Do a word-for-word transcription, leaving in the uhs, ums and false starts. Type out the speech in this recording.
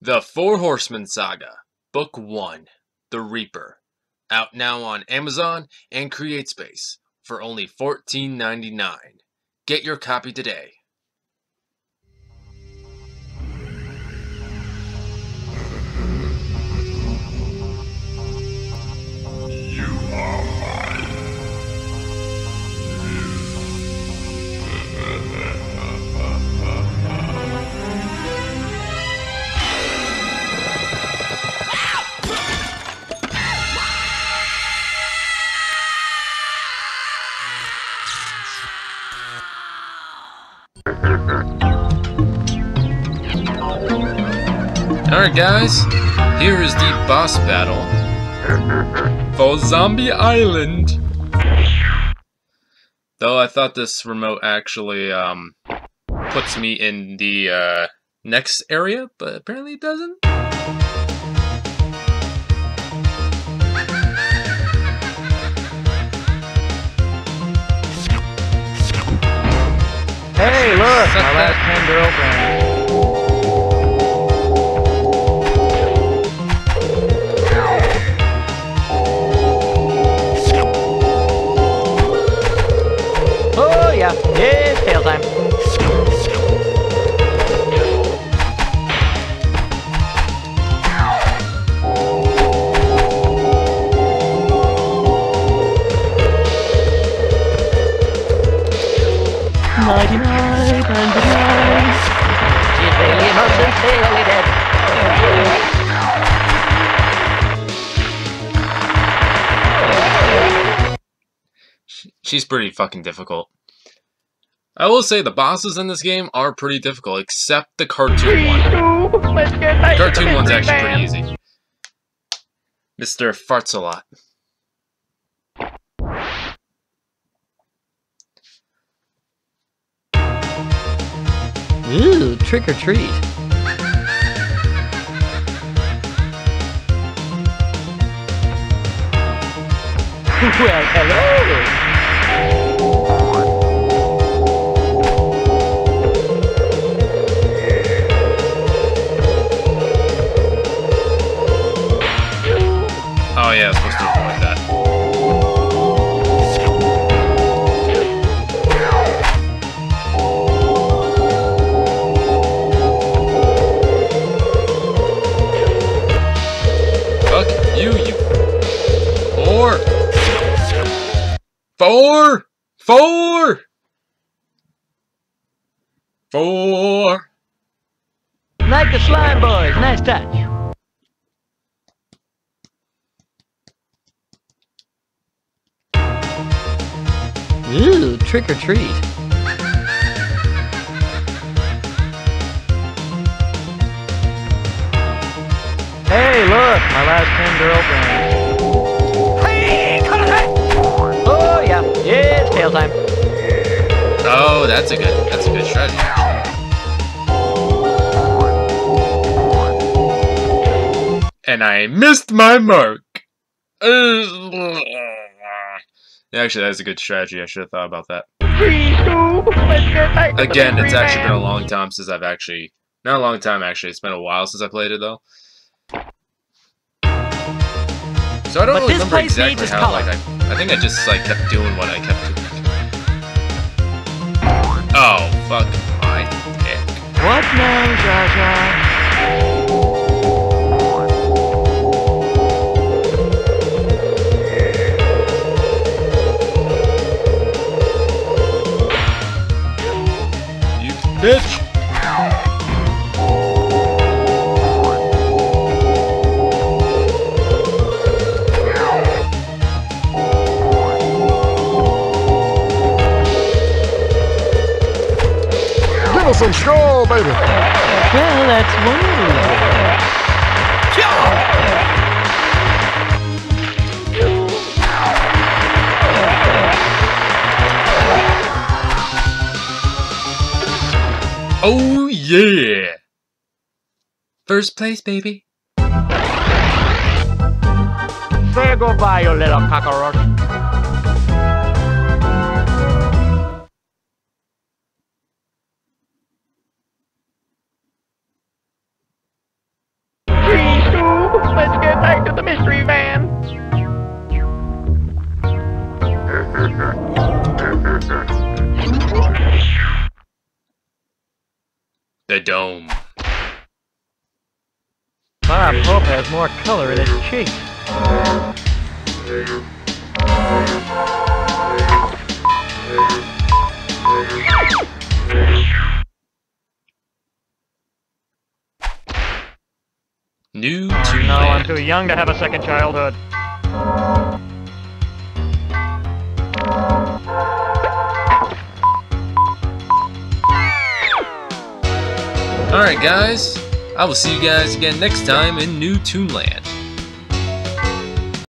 The Four Horsemen Saga, Book one, The Reaper, out now on Amazon and CreateSpace for only fourteen ninety-nine. Get your copy today. You are mine. Alright guys, here is the boss battle for Zombie Island. Though I thought this remote actually um, puts me in the uh, next area, but apparently it doesn't. Hey, look, my last ten girlfriends. Oh yeah, it's fail time. Ninety-nine, ninety-nine. She's really innocent, really dead. She's pretty fucking difficult. I will say the bosses in this game are pretty difficult, except the cartoon one. The cartoon one's actually pretty easy. Mister Farts-a-Lot. Ooh, trick or treat. Well, hello. Oh yeah, I was supposed to avoid that. Fuck you, you... Four! Four! Four! Four! Like the slime boys, nice touch. Ooh, trick or treat. Hey, look, my last ten girlfriends. Oh yeah, it's tail time. Oh, that's a good, that's a good strategy. And I missed my mark. Actually, that's a good strategy. I should have thought about that. Again, it's actually been a long time since I've actually... Not a long time, actually. It's been a while since I played it, though. So I don't really remember exactly how, like, I... I think I just, like, kept doing what I kept doing. Oh, fuck my dick. What now, Jaja? Bitch! Give us some skull, baby. Well, that's wonderful. Oh yeah! First place, baby. Say goodbye, you little cockroach. the mystery van. The dome. Bob Hope has more color in his cheeks. New Oh, to no, I'm land. too young to have a second childhood. Alright guys, I will see you guys again next time in New Toonland.